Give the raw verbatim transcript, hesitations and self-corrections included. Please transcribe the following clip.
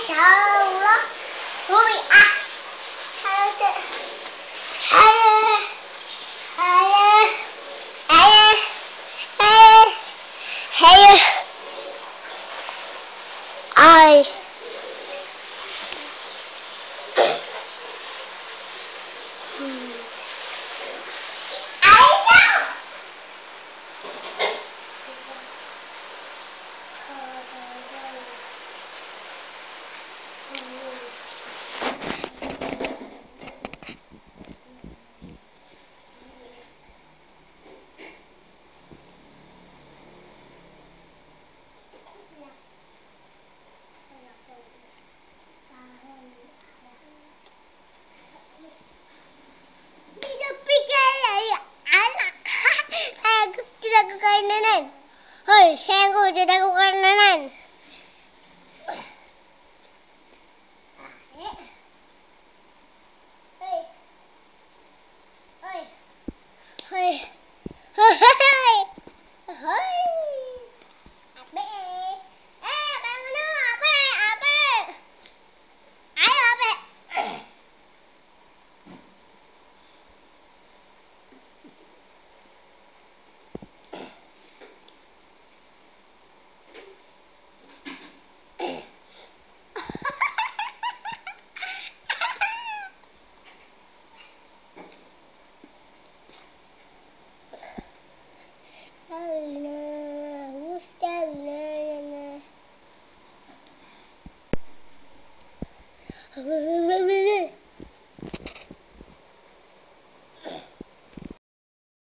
Allah. Hui ah. Ada. Ada. Ada. Ada. Ada. Ai. Hmm. Hei, saya aku tidak kekanan. Hei, hei, hei, hei, hei, abe, eh bangun abe, abe, ayo abe. Allah,